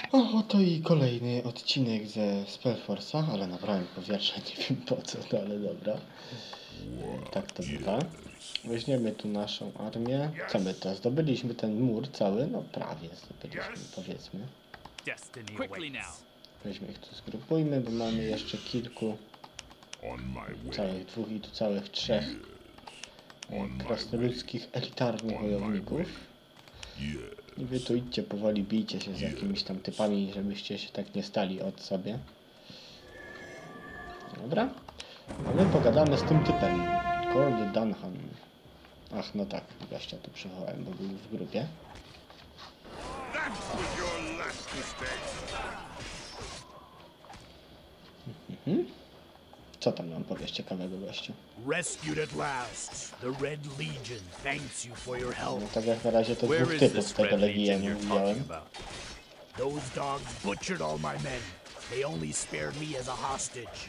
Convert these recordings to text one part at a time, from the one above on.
O, oto i kolejny odcinek ze Spellforce'a, ale nabrałem powietrza, nie wiem po co, no ale dobra. Tak to bywa. Weźmiemy tu naszą armię. Co my to? Zdobyliśmy ten mur cały? No prawie zdobyliśmy, powiedzmy. Weźmy ich tu zgrupujmy, bo mamy jeszcze kilku, całych dwóch i tu całych trzech krasnoludzkich elitarnych wojowników. I wy tu idźcie powoli, bijcie się z jakimiś tam typami, żebyście się tak nie stali od sobie. Dobra. A my pogadamy z tym typem. Cord Dunham. Ach, no tak, gościa tu przywołałem, bo był w grupie. Co tam nam powiesz ciekawego, gościu? Rescued at last. The Red Legion thanks you for your help. No tak jak na razie to dwóch typów z tego Legii nie widziałem. Those dogs butchered all my men. They only spared me as a hostage.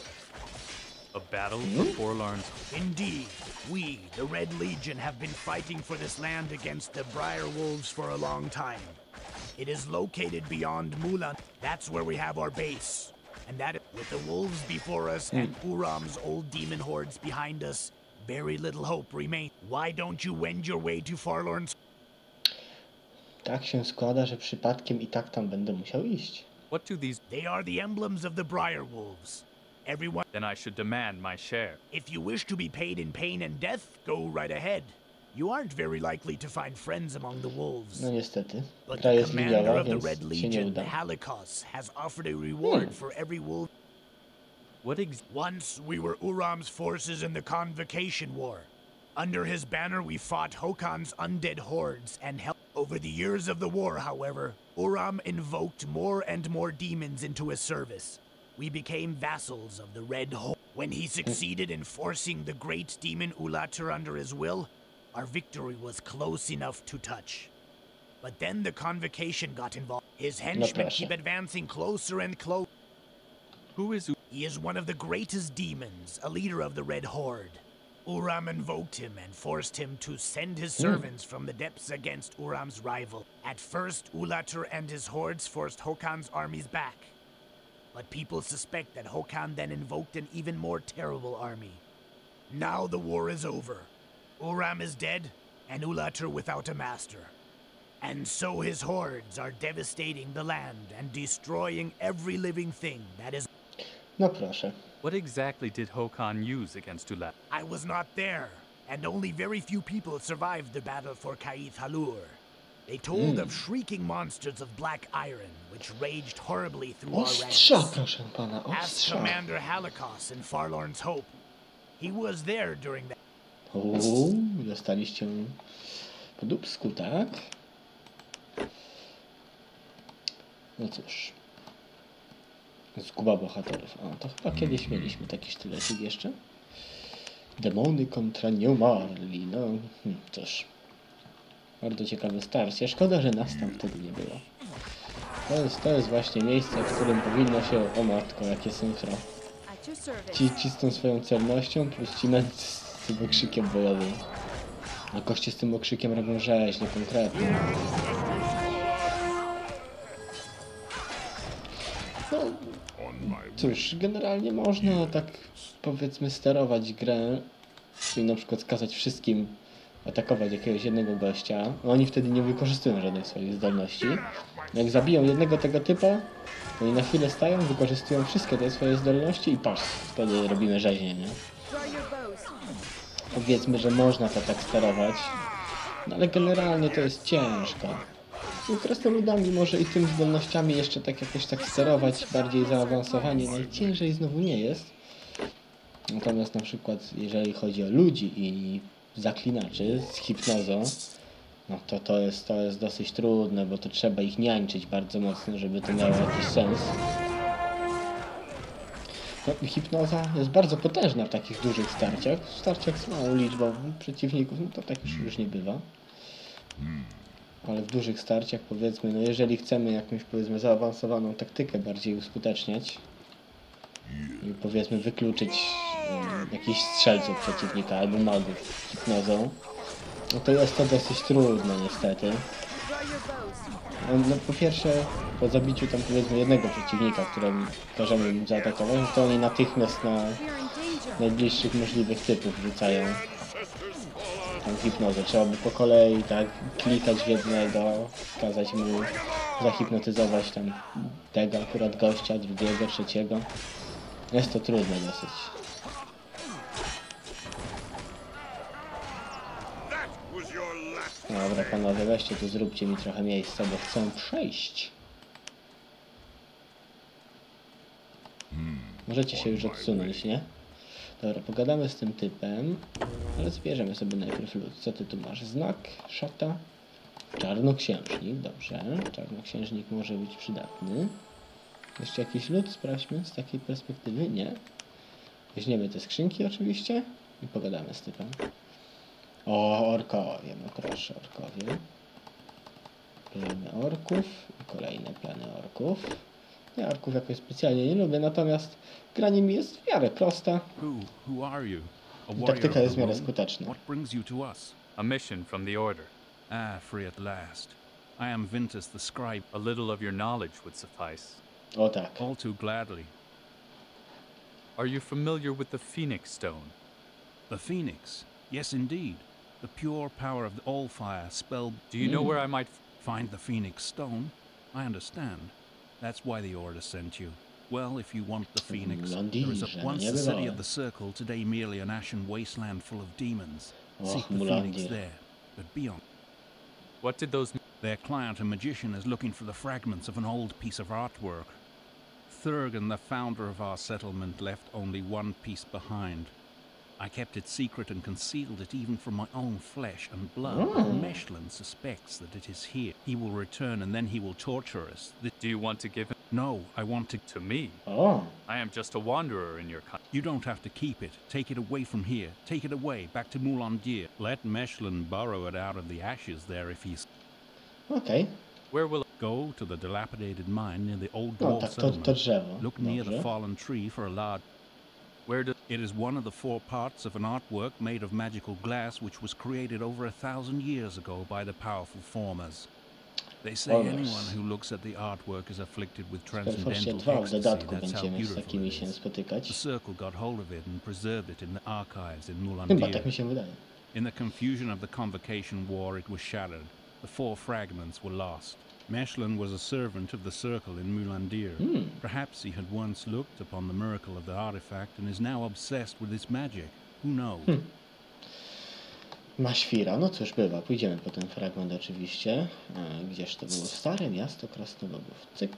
A battle for Forlorn's. Indeed, we, the Red Legion, have been fighting for this land against the Briar Wolves for a long time. It is located beyond Mulan. That's where we have our base. And that, with the wolves before us and Uram's old demon hordes behind us, very little hope remains. Why don't you wend your way to Forlorn's? Tak się składa, że przypadkiem i tak tam będę musiał iść. What do these? They are the emblems of the Briar Wolves. Everyone. Then I should demand my share. If you wish to be paid in pain and death, go right ahead. You aren't very likely to find friends among the wolves. No niestety. But Gra the jest commander liniowa, of the więc Red się nie Legion, uda. Halikos, has offered a reward for every wolf. What Once we were Uram's forces in the Convocation War. Under his banner we fought Hokan's undead hordes and helped. Over the years of the war, however, Uram invoked more and more demons into his service. We became vassals of the Red Horde. When he succeeded in forcing the great demon Ulatur under his will, our victory was close enough to touch. But then the Convocation got involved. His henchmen keep advancing closer and closer. Who is? He is one of the greatest demons, a leader of the Red Horde. Uram invoked him and forced him to send his servants from the depths against Uram's rival. At first, Ulatur and his hordes forced Hokan's armies back. But people suspect that Hokan then invoked an even more terrible army. Now the war is over. Uram is dead, and Ulatur without a master. And so his hordes are devastating the land and destroying every living thing that is. No proszę. What exactly did Hokan use against Ulat? I was not there, and only very few people survived the battle for Kaith Halur. They told of shrieking monsters of black iron, which raged horribly through our Ostrza, ranks. proszę pana, Ask ostrza. Commander Halikos in Forlorn's Hope. He was there during that. Dostaliście po dupsku, tak? No cóż. Zguba bohaterów. O, to chyba kiedyś mieliśmy taki sztylecik jeszcze. Demony kontra nieumarli. No, cóż. Bardzo ciekawe starcie. Szkoda, że nas tam wtedy nie było. To jest właśnie miejsce, w którym powinno się... O matko, jakie synchro. Ci z tą swoją celnością, plus ci z tym okrzykiem bojowym. A goście z tym okrzykiem robią rzeźnie, konkretnie. No, cóż, generalnie można tak, powiedzmy, sterować grę, czyli na przykład kazać wszystkim atakować jakiegoś jednego gościa. Oni wtedy nie wykorzystują żadnych swoich zdolności. Jak zabiją jednego tego typa, to oni na chwilę stają, wykorzystują wszystkie te swoje zdolności i patrz, wtedy robimy rzeźnię, nie? Powiedzmy, że można to tak sterować, no ale generalnie to jest ciężko. Z krasnoludami może i tymi zdolnościami jeszcze tak jakoś tak sterować, bardziej zaawansowanie najciężej znowu nie jest. Natomiast na przykład jeżeli chodzi o ludzi i zaklinaczy z hipnozą, no to jest dosyć trudne, bo to trzeba ich niańczyć bardzo mocno, żeby to miało jakiś sens. No, hipnoza jest bardzo potężna w takich dużych starciach. W starciach z małą liczbą przeciwników, no to tak już nie bywa. Ale w dużych starciach, powiedzmy, no jeżeli chcemy jakąś, powiedzmy, zaawansowaną taktykę bardziej uskuteczniać i, powiedzmy, wykluczyć jakichś strzelców przeciwnika albo magów hipnozą, no to jest to dosyć trudne niestety. No, po pierwsze po zabiciu tam powiedzmy jednego przeciwnika, którym każemy im zaatakować, to oni natychmiast na najbliższych możliwych typów rzucają tą hipnozę. Trzeba by po kolei tak klikać w jednego, kazać mu zahipnotyzować tam tego akurat gościa, drugiego, trzeciego. Jest to trudne dosyć. Dobra panowie, weźcie tu, zróbcie mi trochę miejsca, bo chcę przejść. Możecie się już odsunąć, nie? Dobra, pogadamy z tym typem, ale zbierzemy sobie najpierw lód. Co ty tu masz? Znak, szata, czarnoksiężnik, dobrze. Czarnoksiężnik może być przydatny. Jeszcze jakiś lód sprawdźmy z takiej perspektywy? Nie. Weźmiemy te skrzynki oczywiście i pogadamy z typem. O, orkowie, no proszę, orkowie. Plany orków i kolejne plany orków. Ja orków jakoś specjalnie nie lubię, natomiast gra nimi jest w miarę prosta. Who are you? A I warrior taktyka of jest w the miarę road? skuteczna. What brings you to us? A mission from the Order. Ah, free at last. I am Vintus the scribe. A little of your knowledge would suffice. O tak. All too gladly. Are you familiar with the Phoenix Stone? The Phoenix. Yes, indeed. The pure power of the Allfire spell. Do you know where I might Find the Phoenix Stone? I understand. That's why the Order sent you. Well, if you want the Phoenix, there is once the city of the Circle, today merely an ashen wasteland full of demons. Seek the Phoenix there, but beyond. What did those Their client, a magician, is looking for the fragments of an old piece of artwork. Thurgan, the founder of our settlement, left only one piece behind. I kept it secret and concealed it even from my own flesh and blood. Mechlin suspects that it is here. He will return and then he will torture us. do you want to give it No, I want to me? O, I am just a wanderer in your country. You don't have to keep it. Take it away from here. Take it away, back to Moulandir. Let Mechlin borrow it out of the ashes there if he's... okej. Where will Go to the dilapidated mine near the old No wall tak, to settlement. drzewo. Look near the Dobrze. fallen tree for a large... where does It is one of the 4 parts of an artwork made of magical glass which was created over 1,000 years ago by the powerful formers. They say Formers. anyone who looks at the artwork is afflicted with W Forsie transcendental 2 w ecstasy. dodatku That's how będziemy z beautiful takimi it się is. The spotykać. Circle got hold of it and preserved it in the archives in Chyba Moulandir. tak mi się wydaje. In the confusion of the Convocation War, it was shattered. The 4 fragments were lost. Mechlin was a servant of the Circle in Moulandir. Perhaps he had once looked upon the miracle of the artifact and is now obsessed with its magic. Who knows? Maświra, no cóż bywa, pójdziemy po ten fragment oczywiście. Gdzież to było? Stare miasto krasnoludów. Cyk.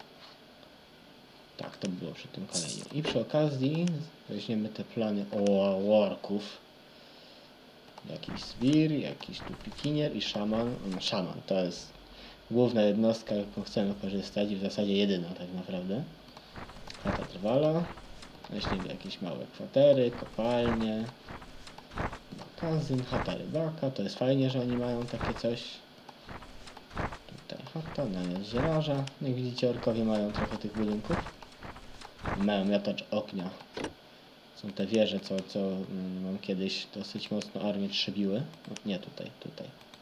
Tak, to było przy tym kolejnym. I przy okazji weźmiemy te plany orków. Jakiś zwir, jakiś tu pikinier i szaman. Szaman to jest główna jednostka, jaką chcemy korzystać i w zasadzie jedyna tak naprawdę. Chata trwala. Weźmiemy jakieś małe kwatery, kopalnie. Magazyn, chata rybaka, to jest fajnie, że oni mają takie coś. Tutaj chata, namiot zielarza. Jak widzicie, orkowie mają trochę tych budynków. Mają miotacz ognia. Są te wieże, co mam kiedyś dosyć mocno armię trzebiły. No, nie tutaj, tutaj.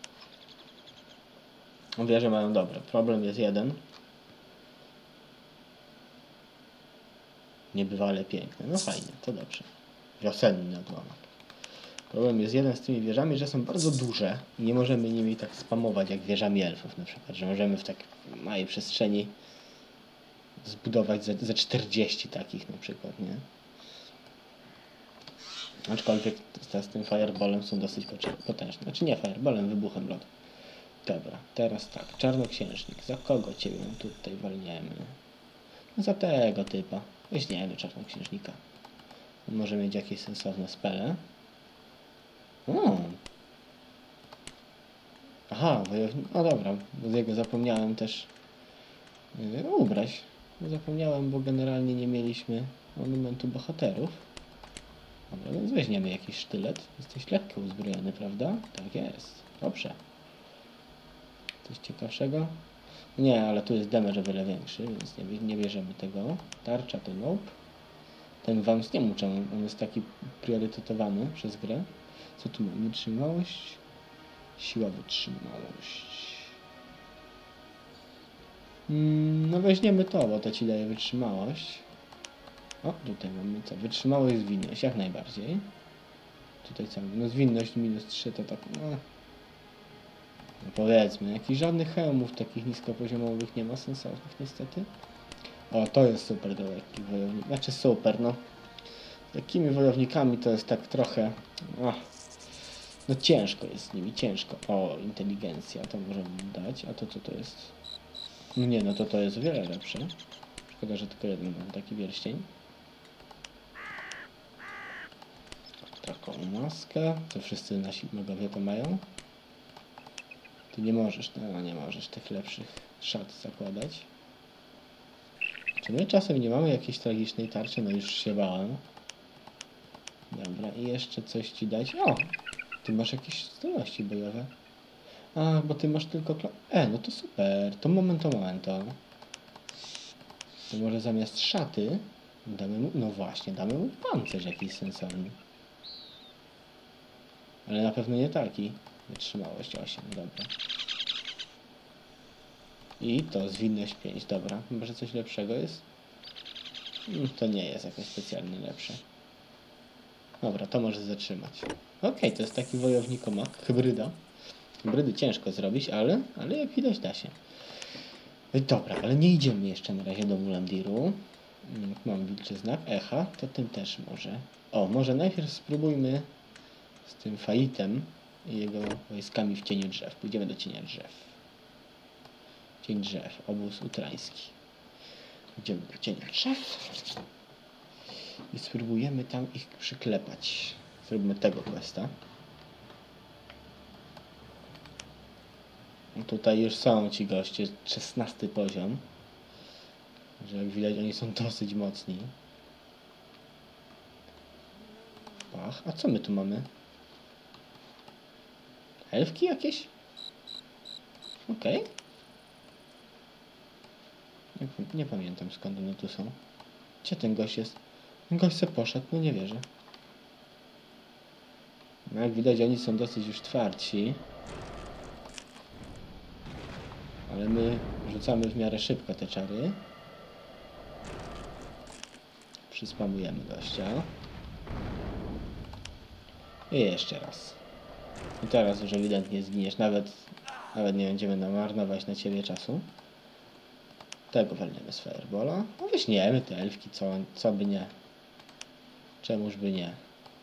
Wieże mają dobre. Problem jest jeden. Niebywale piękne. No fajnie, to dobrze. Wiosenny odłamek. Problem jest jeden z tymi wieżami, że są bardzo duże i nie możemy nimi tak spamować jak wieżami elfów na przykład, że możemy w tak małej przestrzeni zbudować ze 40 takich na przykład, nie? Aczkolwiek z tym fireballem są dosyć potężne. Znaczy nie fireballem, wybuchem lodu. Dobra, teraz tak, czarnoksiężnik. Za kogo ciebie tutaj walniemy? No za tego typa. Weźmiemy czarnoksiężnika. On może mieć jakieś sensowne spele. Aha, wojownik. No dobra, bo z jego zapomniałem też ubrać. Zapomniałem, bo generalnie nie mieliśmy monumentu bohaterów. Dobra, więc weźmiemy jakiś sztylet. Jesteś lekko uzbrojony, prawda? Tak jest. Dobrze. Coś ciekawszego? Nie, ale tu jest damage o wiele większy, więc nie bierzemy tego. Tarcza to nope. Ten wams nie muszę, on jest taki priorytetowany przez grę. Co tu mamy? Wytrzymałość. Siła, wytrzymałość. No weźmiemy to, bo to ci daje wytrzymałość. O, tutaj mamy co? Wytrzymałość, zwinność, jak najbardziej. Tutaj co? No zwinność -3 to tak, no powiedzmy, jakichś żadnych hełmów takich niskopoziomowych nie ma sensownych niestety. O, to jest super do lekkich wojowników, znaczy super, no. Takimi wojownikami to jest tak trochę, no ciężko jest z nimi, ciężko. O, inteligencja, to możemy dać, a to co to jest? No nie, no to jest o wiele lepsze. Szkoda, że tylko jeden mam taki pierścień. Taką maskę, to wszyscy nasi magowie to mają. Ty nie możesz, no nie możesz tych lepszych szat zakładać. Czy my czasem nie mamy jakiejś tragicznej tarczy? No już się bałem. Dobra, i jeszcze coś ci dać. O! Ty masz jakieś zdolności bojowe. A, bo ty masz tylko... no to super. To momento. To może zamiast szaty damy mu... No właśnie, damy mu pancerz jakiś sensowny. Ale na pewno nie taki. Wytrzymałość 8, dobra. I to zwinność 5, dobra. Może coś lepszego jest? To nie jest jakoś specjalnie lepsze. Dobra, to może zatrzymać. Okej, to jest taki wojownikomak, hybryda. Hybrydy ciężko zrobić, ale jak widać da się. Dobra, ale nie idziemy jeszcze na razie do Mulandiru. Mam wilczy znak, echa, to tym też może. O, może najpierw spróbujmy z tym Faitem i jego wojskami w cieniu drzew. Pójdziemy do cienia drzew. Cień drzew, obóz utrański. Idziemy do cienia drzew i spróbujemy tam ich przyklepać. Zrobimy tego questa. No tutaj już są ci goście, 16 poziom. Że jak widać oni są dosyć mocni. Pach, a co my tu mamy? Elfki jakieś? Okej. Nie pamiętam skąd one tu są. Gdzie ten gość jest? Ten gość se poszedł, no nie wierzę. No jak widać oni są dosyć już twardsi. Ale my rzucamy w miarę szybko te czary. Przyspamujemy gościa. I jeszcze raz. I teraz już ewidentnie zginiesz. Nawet nie będziemy marnować na ciebie czasu. Tego walniemy z Firebola. No weźmiemy te elfki, co by nie. Czemuż by nie.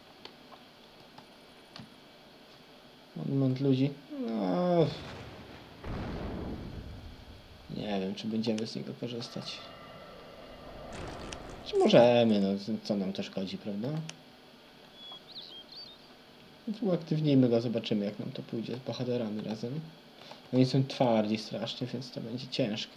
Monument ludzi. No. Nie wiem, czy będziemy z niego korzystać. Czy możemy, no co nam to szkodzi, prawda? Uaktywnijmy go, zobaczymy jak nam to pójdzie z bohaterami razem. Oni są twardzi strasznie, więc to będzie ciężkie.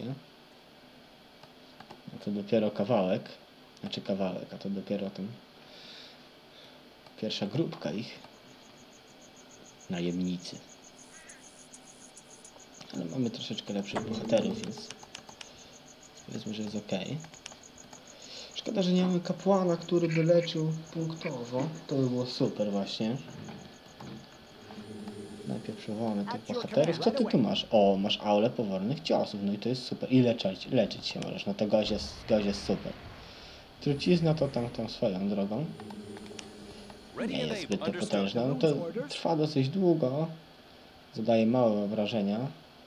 No to dopiero kawałek. Znaczy kawałek, a to dopiero tam pierwsza grupka ich. Najemnicy. Ale mamy troszeczkę lepszych bohaterów, więc powiedzmy, że jest ok. Szkoda, że nie mamy kapłana, który by leczył punktowo. To by było super właśnie. Najpierw przywołamy tych bohaterów. Co ty tu masz? O, masz aulę powolnych ciosów. No i to jest super. I leczyć się możesz. No to gość jest super. Trucizna to tam swoją drogą. Nie jest zbyt potężna. No to trwa dosyć długo. Zadaje małe obrażenia.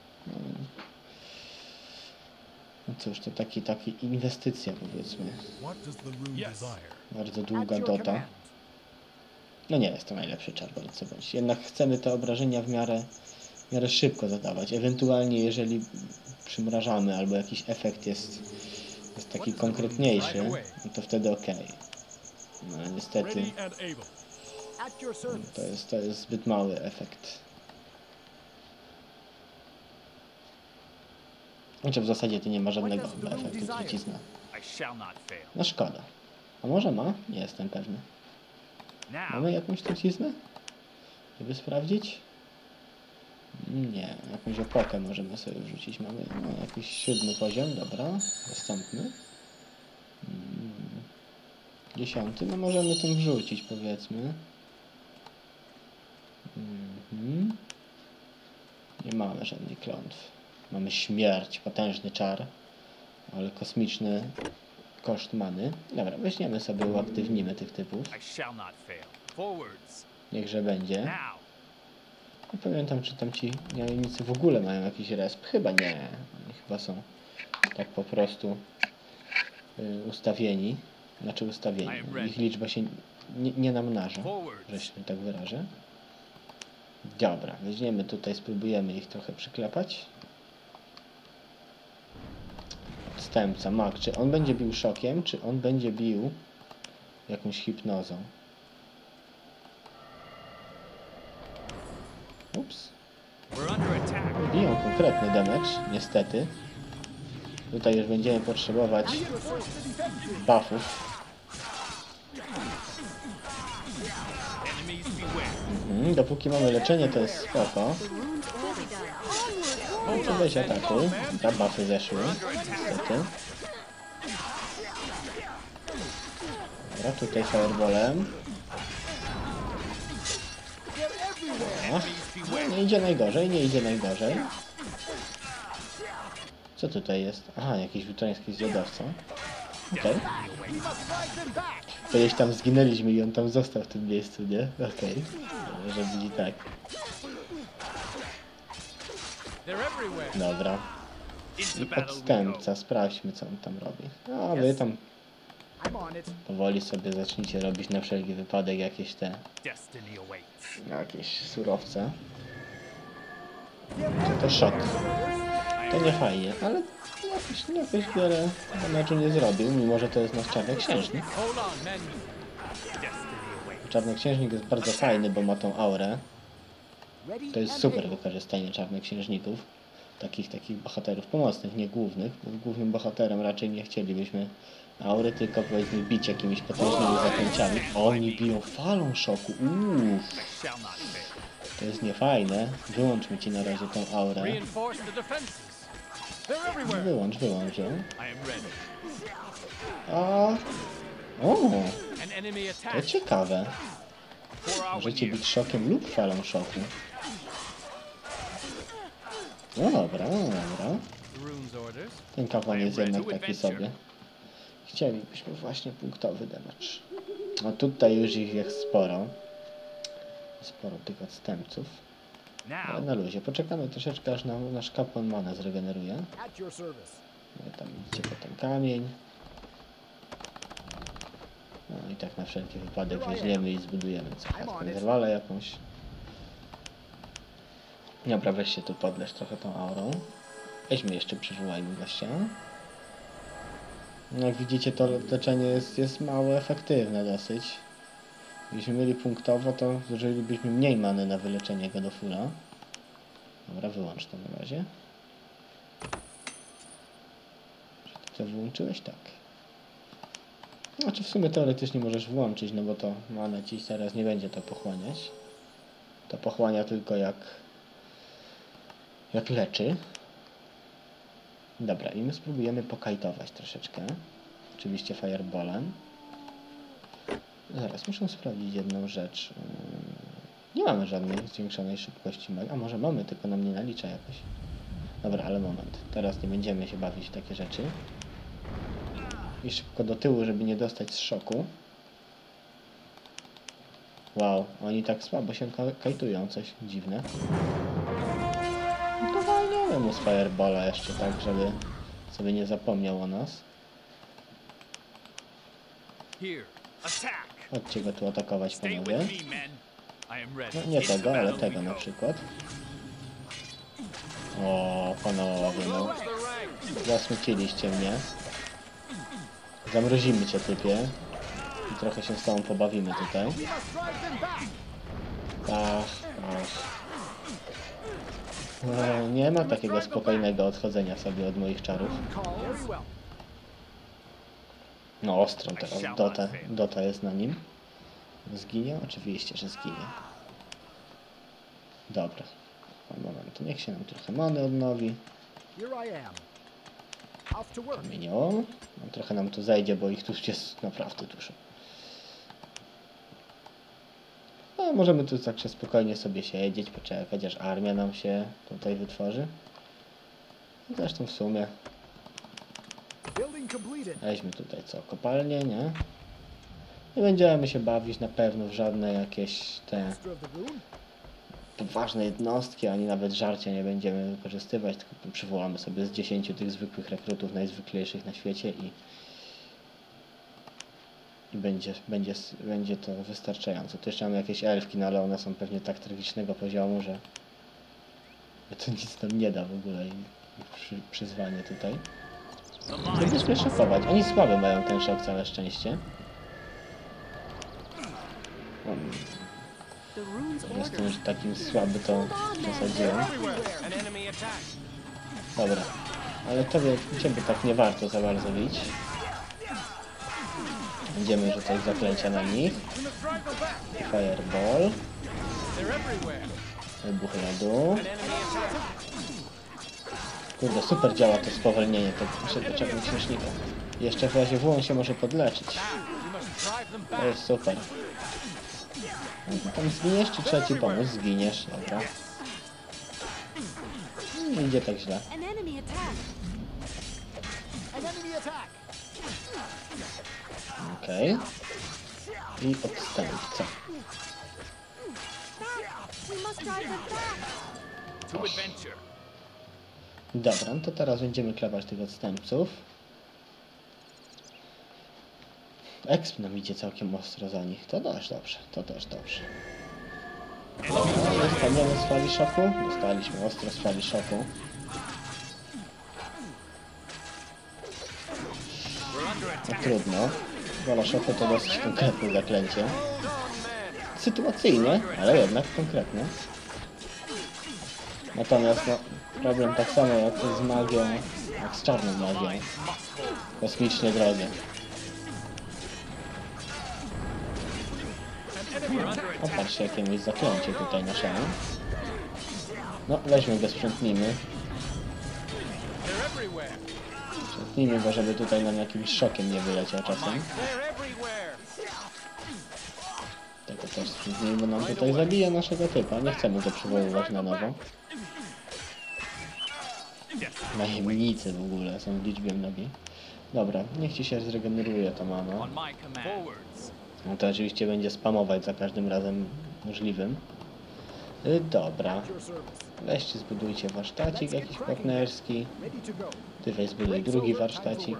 No cóż, to taki inwestycja powiedzmy. Bardzo długa dota. No nie jest to najlepszy czar, bądź co bądź. Jednak chcemy te obrażenia w miarę szybko zadawać. Ewentualnie jeżeli przymrażamy albo jakiś efekt jest taki konkretniejszy, no to wtedy ok. No ale niestety to jest zbyt mały efekt. Znaczy w zasadzie to nie ma żadnego chyba efektu trucizna. No szkoda. A może ma? Nie jestem pewny. Mamy jakąś truciznę? Żeby sprawdzić? Nie, jakąś opokę możemy sobie wrzucić. Mamy jakiś 7 poziom, dobra, dostępny. 10, no możemy tym wrzucić powiedzmy. Nie mamy żadnych klątw. Mamy śmierć, potężny czar, ale kosmiczny koszt many. Dobra, weźmiemy sobie, uaktywnimy tych typów. Niechże będzie. Nie pamiętam, czy tam ci najemnicy w ogóle mają jakiś resp. Chyba nie. Oni chyba są tak po prostu ustawieni. Znaczy ustawieni. Ich liczba się nie namnaża, że się tak wyrażę. Dobra, weźmiemy tutaj, spróbujemy ich trochę przyklepać. Odstępca, mag. Czy on będzie bił szokiem, czy on będzie bił jakąś hipnozą? Ups. Biją konkretny damage, niestety. Tutaj już będziemy potrzebować buffów. Dopóki mamy leczenie, to jest spoko. No, weź atakuj. Dobra, buffy zeszły. Niestety. Dobra, tutaj fireballem. No, nie idzie najgorzej, nie idzie najgorzej. Co tutaj jest? Aha, jakiś wutrański zjadowca. Okej. Kiedyś tam zginęliśmy i on tam został w tym miejscu, nie? Okej. Może być i tak. Dobra. I odstępca. Sprawdźmy, co on tam robi. A wy tam powoli sobie zacznijcie robić na wszelki wypadek jakieś surowce. To szok. To nie fajnie, ale jakoś wiele meczu nie zrobił, mimo że to jest nasz czarnoksiężnik. Czarnoksiężnik jest bardzo fajny, bo ma tą aurę. To jest super wykorzystanie czarnoksiężników. Takich bohaterów pomocnych, nie głównych. Bo głównym bohaterem raczej nie chcielibyśmy aury, tylko powiedzmy bić jakimiś potężnymi zaklęciami. Oni biją falą szoku. To jest niefajne. Wyłączmy ci na razie tą aurę. Wyłącz ją. O! To ciekawe. Możecie bić szokiem lub falą szoku. No dobra. Ten kapłan jest jednak taki sobie. Chcielibyśmy właśnie punktowy damage. No tutaj już ich jest sporo. Sporo tych odstępców. Ale na luzie. Poczekamy troszeczkę, aż nasz kapłan manę zregeneruje. No, tam idzie potem kamień. No i tak na wszelki wypadek weźmiemy i zbudujemy interwalę jakąś. Dobra, weź się tu podleż trochę tą aurą. Weźmy jeszcze, przywołajmy gościa. No, jak widzicie, to leczenie jest mało efektywne dosyć. Gdybyśmy mieli punktowo, to zużylibyśmy mniej many na wyleczenie go do fulla. Dobra, wyłącz to na razie. Czy ty to wyłączyłeś? Tak. Znaczy w sumie teoretycznie możesz włączyć, no bo to mana ci teraz nie będzie to pochłaniać. To pochłania tylko jak leczy. Dobra, i my spróbujemy pokajtować troszeczkę. Oczywiście fireballem. Zaraz, muszę sprawdzić jedną rzecz. Nie mamy żadnej zwiększonej szybkości magii. A może mamy, tylko nam nie nalicza jakoś. Dobra, ale moment. Teraz nie będziemy się bawić w takie rzeczy. I szybko do tyłu, żeby nie dostać z szoku. Wow, oni tak słabo się kajtują, coś dziwne. No to walniemy mu z fireballa jeszcze tak, żeby sobie nie zapomniał o nas. Chodźcie go tu atakować, panowie. No nie tego, ale tego na przykład. O, panowie, no. Zasmuciliście mnie. Zamrozimy cię, typie. I trochę się z tobą pobawimy tutaj. No, nie ma takiego spokojnego odchodzenia sobie od moich czarów. No ostro teraz. Dota jest na nim. Zginie? Oczywiście, że zginie. Dobra. Moment, niech się nam trochę many odnowi. Kamienioło. No, trochę nam tu zajdzie, bo ich tu jest naprawdę dużo. No, możemy tu tak spokojnie sobie siedzieć, poczekać, aż armia nam się tutaj wytworzy. Zresztą w sumie Building completed. weźmy tutaj co? Kopalnię, nie? Nie będziemy się bawić na pewno w żadne jakieś te Master of the rune? poważne jednostki, ani nawet żarcia nie będziemy wykorzystywać, tylko przywołamy sobie z 10 tych zwykłych rekrutów, najzwyklejszych na świecie i będzie to wystarczająco. Tu jeszcze mamy jakieś elfki, no ale one są pewnie tak tragicznego poziomu, że to nic nam nie da w ogóle i przyzwanie tutaj. Będziemy szokować. Oni słaby mają ten szok, całe szczęście. Jestem już takim słaby, to przesadziłem. Dobra, ale ciebie tak nie warto za bardzo bić. Będziemy rzucać zaklęcia na nich. Fireball. Wybuch lodu. Kurde, super działa to spowolnienie tego czarnoksiężnika. Jeszcze w razie W on się może podleczyć. To jest super. Tam zginiesz, czy trzeba ci pomóc? Zginiesz, dobra. Nie idzie tak źle. Okej. I odstępca. Dobra, no to teraz będziemy klepać tych odstępców. Exp nam idzie całkiem ostro za nich. To też dobrze, to też dobrze. Dostaniemy z fali szoku? Dostaliśmy ostro z fali szoku. No trudno. Fala szoku to dosyć konkretne zaklęcie. Sytuacyjne, ale jednak konkretne. Natomiast no, problem tak samo jak z magią, jak z czarną magią. Kosmicznie drogie. Popatrzcie, jakieś zaklęcie tutaj naszemu. No, weźmy go, sprzątnijmy. Sprzątnijmy go, żeby tutaj nam jakimś szokiem nie wyleciał czasem. Tego też sprzątnijmy, bo nam tutaj zabije naszego typa. Nie chcemy go przywoływać na nowo. Najemnicy w ogóle są w liczbie mnogiej. Dobra, niech ci się zregeneruje to mano. No to oczywiście będzie spamować za każdym razem możliwym. Dobra. Weźcie, zbudujcie warsztacik jakiś partnerski. Ty weź zbuduj drugi warsztacik.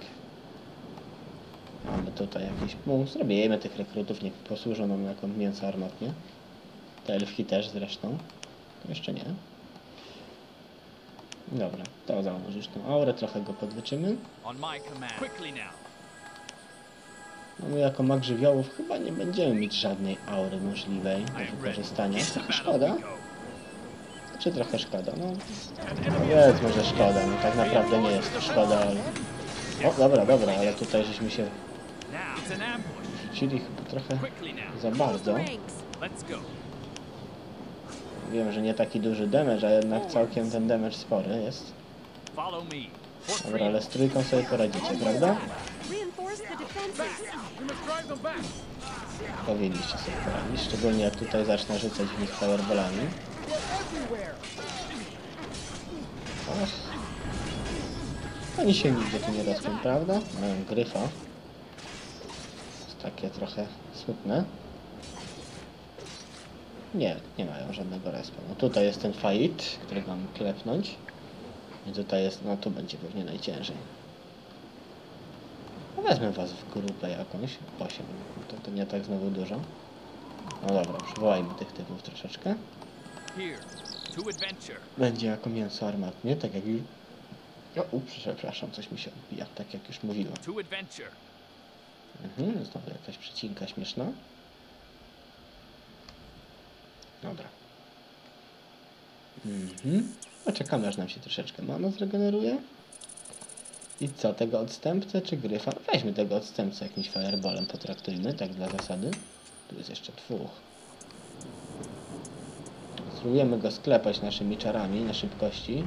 Mamy tutaj jakiś... No, zrobimy tych rekrutów, niech posłużą nam jako mięso armatnie. Te elfki też zresztą. To jeszcze nie. Dobra, to założysz tą aurę, trochę go podwyczymy. No my jako mag żywiołów chyba nie będziemy mieć żadnej aury możliwej do wykorzystania. Trochę szkoda. Czy trochę szkoda? No powiedzmy, że szkoda. No tak naprawdę nie jest to szkoda, ale... O, dobra, ale tutaj żeśmy się rzucili chyba trochę za bardzo. Wiem, że nie taki duży damage, a jednak całkiem ten damage spory jest. Dobra, ale z trójką sobie poradzicie, prawda? Powinniście sobie poradzić, szczególnie jak tutaj zacznę rzucać w nich fireballami. Oni się nigdzie tu nie rozpią, prawda? Mają gryfa. Jest takie trochę smutne. Nie mają żadnego respa. No tutaj jest ten fight, którego mam klepnąć. I tutaj jest, no tu będzie pewnie najciężej. No wezmę was w grupę jakąś. 8. To nie tak znowu dużo. No dobra, przywołajmy tych typów troszeczkę. Będzie jako mięso armatnie, tak jak już... O, przepraszam, coś mi się odbija, tak jak już mówiłem. Znowu jakaś przecinka śmieszna. Dobra. Poczekamy, aż nam się troszeczkę mana zregeneruje. I co, tego odstępcę czy gryfa? Weźmy tego odstępcę jakimś fireballem, potraktujmy, tak dla zasady. Tu jest jeszcze 2. Spróbujemy go sklepać naszymi czarami na szybkości.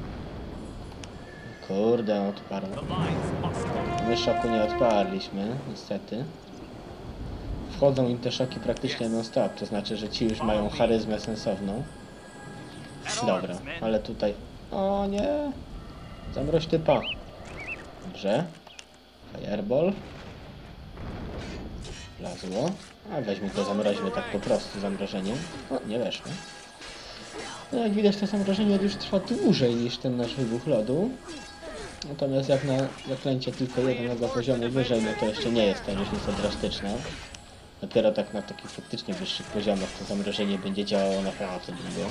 Kurde, odparł. My szoku nie odparliśmy, niestety. Wchodzą im te szoki praktycznie non-stop, to znaczy, że ci już mają charyzmę sensowną. Dobra, ale tutaj... O nie! Zamroź typa. Dobrze. Fireball. Wlazło. A weźmy to, zamroźmy tak po prostu zamrożeniem. O, nie weszło. No jak widać, to zamrożenie już trwa dłużej niż ten nasz wybuch lodu. Natomiast jak na zaklęcie tylko jednego poziomu wyżej, no to jeszcze nie jest to różnica drastyczna. Dopiero tak na takich faktycznie wyższych poziomach to zamrożenie będzie działało naprawdę długo.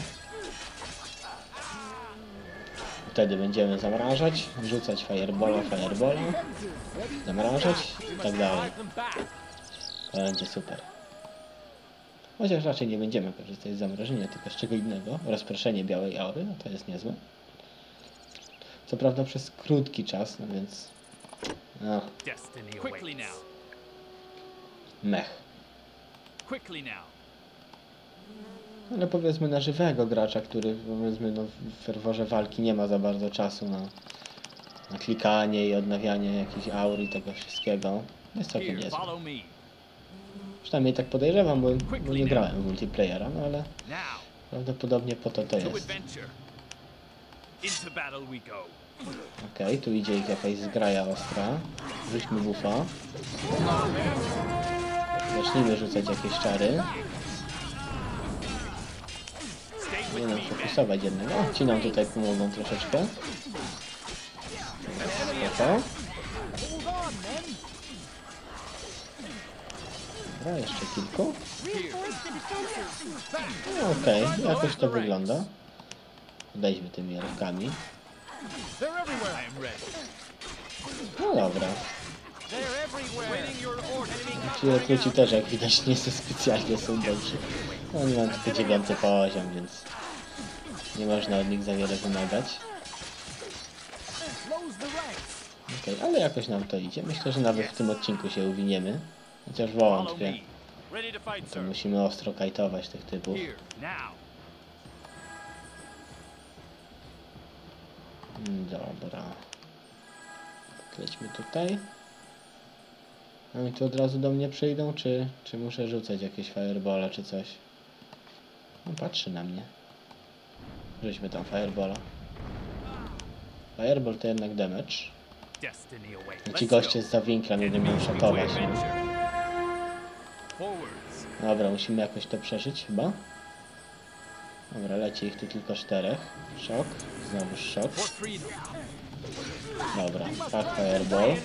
Wtedy będziemy zamrażać, rzucać firebola, zamrażać i tak dalej. To będzie super. Chociaż raczej nie będziemy korzystać z zamrożenia, tylko z czego innego. Rozproszenie białej aury, no to jest niezłe. Co prawda przez krótki czas, no więc... No. Mech. Ale powiedzmy na żywego gracza, który powiedzmy no, w ferworze walki nie ma za bardzo czasu na klikanie i odnawianie jakichś aur i tego wszystkiego. Jest całkiem niezłe. Przynajmniej tak podejrzewam, bo nie grałem w multiplayera, no ale prawdopodobnie po to jest. Okej, tu idzie ich jakaś zgraja ostra. Rzućmy buffa. Zacznijmy rzucać jakieś czary. Nie nam fokusować jednego. O, ci nam tutaj pomogą troszeczkę. Spoko. Dobra, jeszcze kilku. No, okej, jakoś to wygląda. Podejdźmy tymi rękami. No dobra. Ci rekruci też jak widać nie są specjalnie dobrzy. No, oni mają tylko 9 poziom, więc nie można od nich za wiele wymagać. Okej, ale jakoś nam to idzie. Myślę, że nawet w tym odcinku się uwiniemy. Chociaż wątpię. To musimy ostro kajtować tych typów. Dobra. Lećmy tutaj. A oni tu od razu do mnie przyjdą, czy muszę rzucać jakieś firebola czy coś? No patrzy na mnie. Rzućmy tam firebola. Fireball to jednak damage. Ci goście z zawinkla mnie będą szatować. Dobra, musimy jakoś to przeżyć chyba. Dobra, leci ich tu tylko 4. Szok. Znowu szok. Dobra, tak, fireball.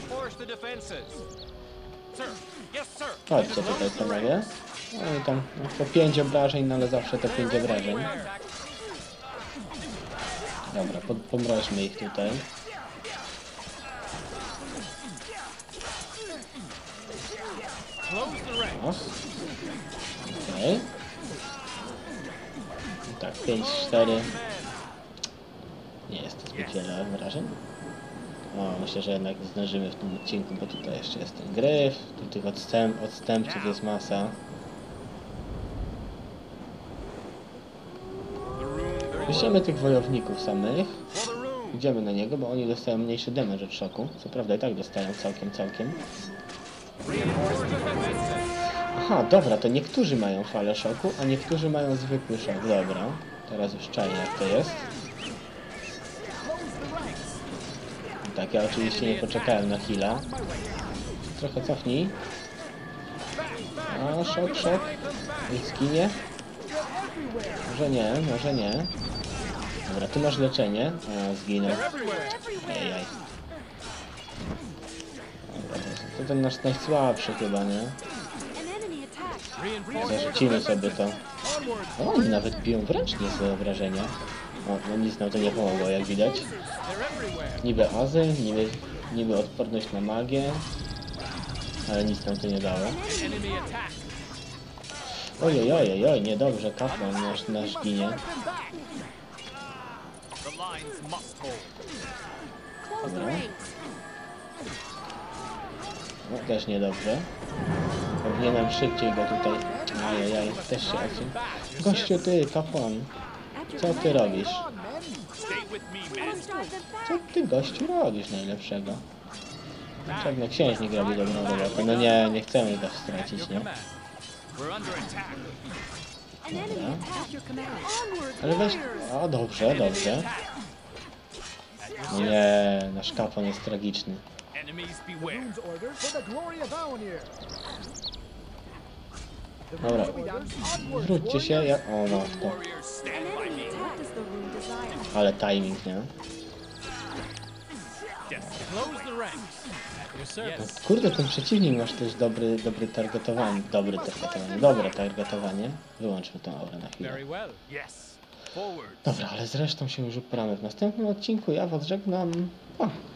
Chodźcie tutaj panowie. No i tam po 5 obrażeń, no ale zawsze te 5 obrażeń. Dobra, pomroźmy ich tutaj. Okej. Tak, 5-4. Nie jest to zbyt wiele wrażeń. O, myślę, że jednak zdążymy w tym odcinku, bo tutaj jeszcze jest ten gryf. Tu tych odstępców jest masa. Puścimy tych wojowników samych. Idziemy na niego, bo oni dostają mniejszy damage od szoku. Co prawda i tak dostają całkiem. Aha, dobra, to niektórzy mają falę szoku, a niektórzy mają zwykły szok. Dobra, teraz już czaję jak to jest. Tak, ja oczywiście nie poczekałem na heala. Trochę cofnij. A, szok. Niech zginie. Może nie. Dobra, tu masz leczenie. A, zginął. Ejaj. Dobra, to ten nasz najsłabszy chyba, nie? Zarzucimy sobie to. O, oni nawet biją wręcz niezłe obrażenia. O, no nic nam to nie pomogło, jak widać. Niby azy, niby odporność na magię, ale nic nam to nie dało. Ojej, niedobrze, kapłan nasz ginie. Dobra. No, też niedobrze. Powinienem szybciej go tutaj... Ajajaj, też się odsuń. Gościu ty, kapłan. Co ty robisz? Co ty, gościu, robisz najlepszego? Czarny księżnik robi dobrą robotę. No nie chcemy go stracić, nie? Dobra. Ale weź... O, dobrze. Nie, nasz kapłan jest tragiczny. Enemies beware. Rune's order for the glory of Aonir. Dobra, zwróćcie się, ja... O no, to... Warriors stand by me. What does the rune desire? Ale timing, nie? Close the ranks. At your service. Kurde, ten przeciwnik masz też dobre targetowanie. Wyłączmy tą aurę na chwilę. Very well. Yes. Forward. Dobra, ale zresztą się już upramy w następnym odcinku. Ja was żegnam. Pa!